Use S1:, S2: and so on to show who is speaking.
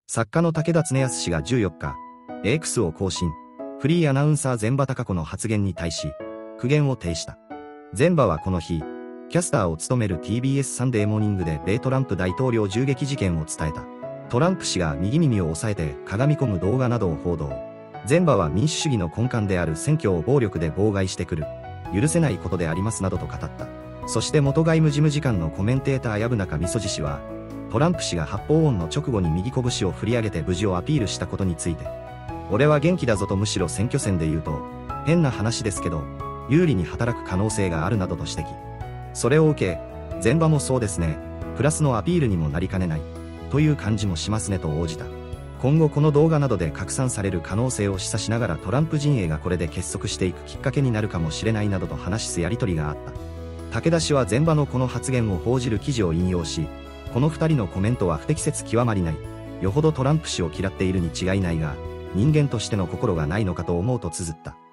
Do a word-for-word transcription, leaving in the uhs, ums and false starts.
S1: 作家の武田恒康氏がじゅうよっか、X を更新。フリーアナウンサー前場貴子の発言に対し、苦言を呈した。前場はこの日、キャスターを務める ティービーエス サンデーモーニングで米トランプ大統領銃撃事件を伝えた。トランプ氏が右耳を押さえてかがみ込む動画などを報道。前場は民主主義の根幹である選挙を暴力で妨害してくる。許せないことでありますなどと語った。そして元外務事務次官のコメンテーター薮中美十氏は、トランプ氏が発砲音の直後に右拳を振り上げて無事をアピールしたことについて、俺は元気だぞとむしろ選挙戦で言うと、変な話ですけど、有利に働く可能性があるなどと指摘。それを受け、前場もそうですね、プラスのアピールにもなりかねない、という感じもしますねと応じた。今後この動画などで拡散される可能性を示唆しながらトランプ陣営がこれで結束していくきっかけになるかもしれないなどと話すやりとりがあった。武田氏は前場のこの発言を報じる記事を引用し、この二人のコメントは不適切極まりない。よほどトランプ氏を嫌っているに違いないが、人間としての心がないのかと思うと綴った。